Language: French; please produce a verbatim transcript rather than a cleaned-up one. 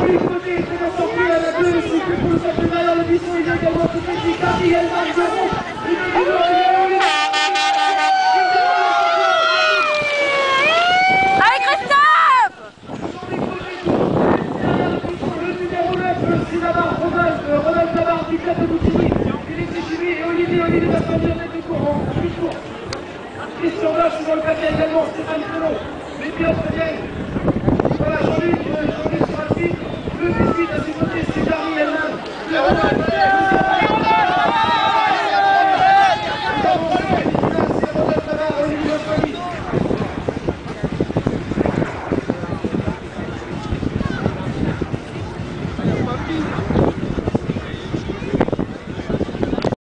Jean-Luc Côté est très sorti à la deux, aussi que pour le centre derrière le buisson, il y a également tout ce qui Gabriel Margeron. Allez Christophe! Le numéro neuf, Sinabar Ronald, Ronald Tabar du club de Boutigny, Philippe Chimie et Olivier Olivier va sortir du courant, du cours. Christian Dash dans le papier également, Stéphane Pelot, les pilotes reviennent. Voilà, Jean-Luc, Jean-Luc sur la suite, le biscuit à ses côtés, c'est Darry Elman, le Ronald,